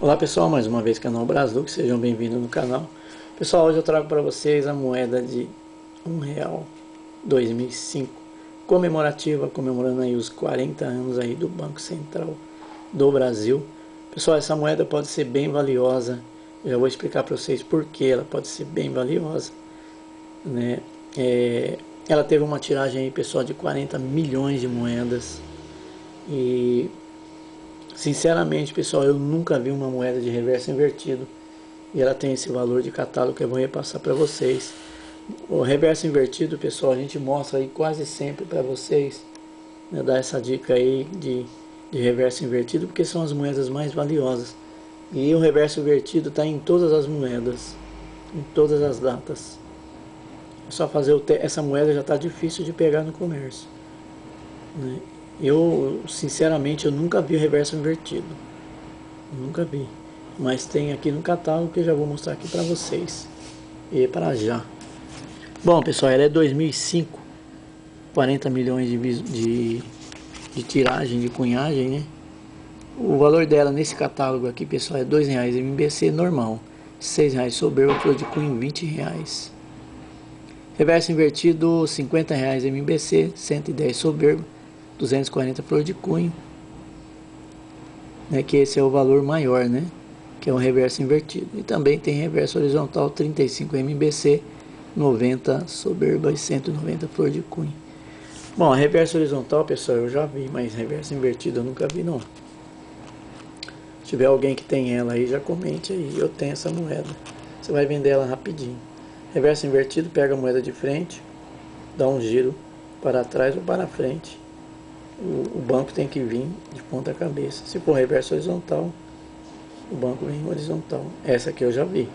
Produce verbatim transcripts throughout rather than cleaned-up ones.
Olá pessoal, mais uma vez canal Braslux, sejam bem-vindos no canal. Pessoal, hoje eu trago para vocês a moeda de um real dois mil e cinco, comemorativa, comemorando aí os quarenta anos aí do Banco Central do Brasil. Pessoal, essa moeda pode ser bem valiosa, eu já vou explicar para vocês por que ela pode ser bem valiosa, né? É, ela teve uma tiragem aí, pessoal, de quarenta milhões de moedas e sinceramente, pessoal, eu nunca vi uma moeda de reverso invertido e ela tem esse valor de catálogo que eu vou repassar para vocês. O reverso invertido, pessoal, a gente mostra aí quase sempre para vocês, né, dar essa dica aí de, de reverso invertido, porque são as moedas mais valiosas. E o reverso invertido está em todas as moedas, em todas as datas. É só fazer o te essa moeda já está difícil de pegar no comércio, né? Eu, sinceramente, eu nunca vi o reverso invertido. Nunca vi. Mas tem aqui no catálogo que eu já vou mostrar aqui para vocês. E para já. Bom, pessoal, ela é dois mil e cinco. quarenta milhões de, de, de tiragem, de cunhagem, né? O valor dela nesse catálogo aqui, pessoal, é dois reais M B C normal. seis reais soberba, flor de cunho, vinte reais. Reverso invertido, cinquenta reais M B C, cento e dez soberba, duzentos e quarenta flor de cunho, né, que esse é o valor maior, né, que é um reverso invertido. E também tem reverso horizontal, trinta e cinco M B C, noventa soberba e cento e noventa flor de cunho. Bom, a reverso horizontal, pessoal, eu já vi, mas reverso invertido eu nunca vi não. Se tiver alguém que tem ela aí, já comente aí, eu tenho essa moeda. Você vai vender ela rapidinho. Reverso invertido, pega a moeda de frente, dá um giro para trás ou para frente. O, o banco tem que vir de ponta cabeça. Se for reverso horizontal, o banco vem horizontal. Essa aqui eu já vi,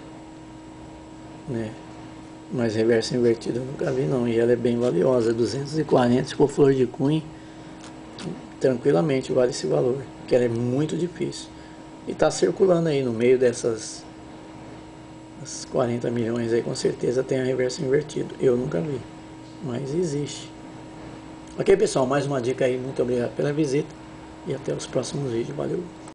né? Mas reverso invertido eu nunca vi não. E ela é bem valiosa, duzentos e quarenta, se for flor de cunho, tranquilamente vale esse valor, porque ela é muito difícil. E está circulando aí no meio dessas quarenta milhões aí, com certeza tem a reverso invertido. Eu nunca vi, mas existe. Ok, pessoal, mais uma dica aí, muito obrigado pela visita e até os próximos vídeos, valeu!